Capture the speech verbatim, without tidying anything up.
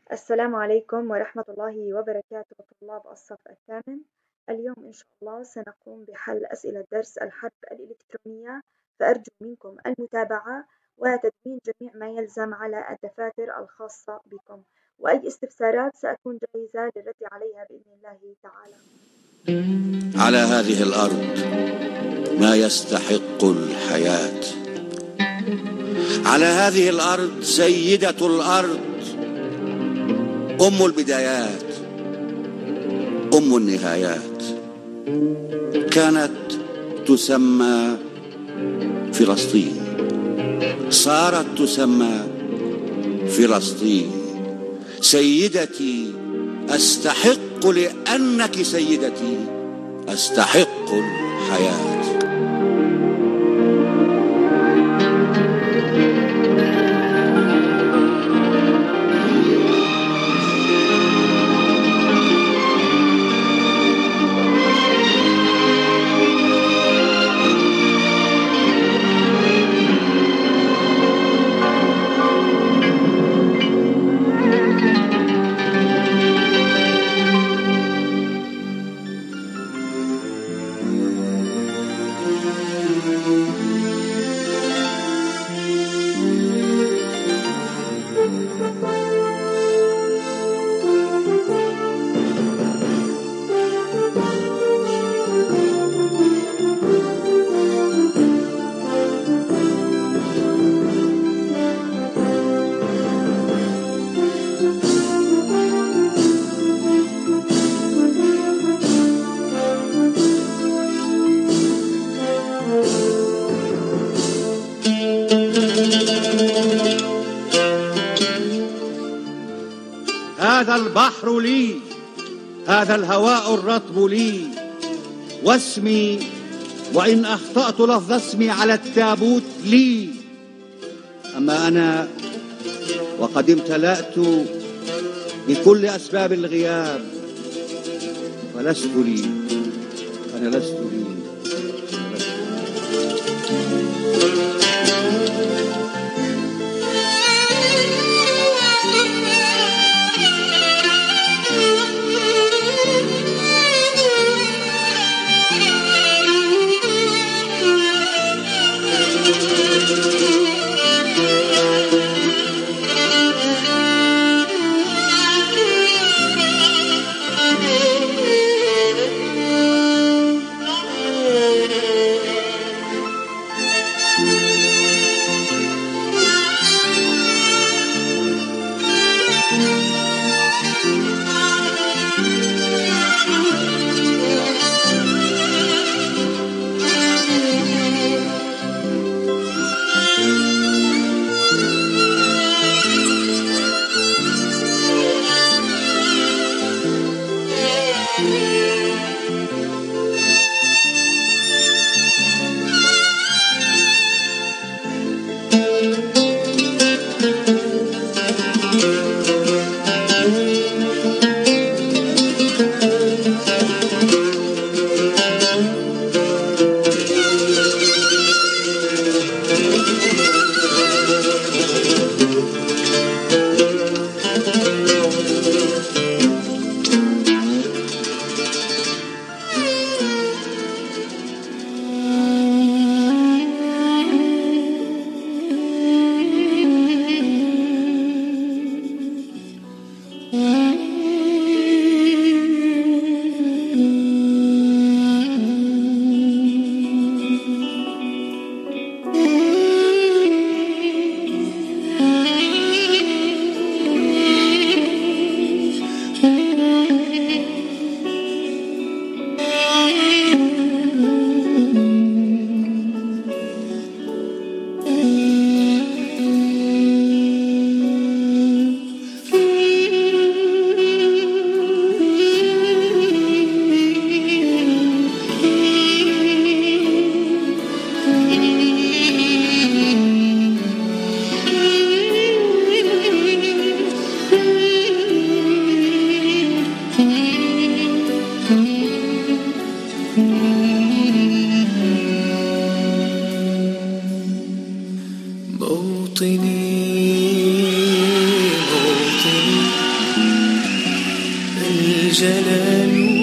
السلام عليكم ورحمة الله وبركاته طلاب الصف الثامن. اليوم إن شاء الله سنقوم بحل أسئلة درس الحرب الإلكترونية، فأرجو منكم المتابعة وتدوين جميع ما يلزم على الدفاتر الخاصة بكم، وأي استفسارات سأكون جاهزة للرد عليها بإذن الله تعالى. على هذه الأرض ما يستحق الحياة، على هذه الأرض سيدة الأرض، أم البدايات، أم النهايات، كانت تسمى فلسطين، صارت تسمى فلسطين. سيدتي أستحق لأنك سيدتي، أستحق الحياة. هذا البحر لي، هذا الهواء الرطب لي، واسمي وإن أخطأت لفظ اسمي على التابوت لي. أما أنا وقد امتلأت بكل أسباب الغياب فلست لي، أنا لست لي. جلاله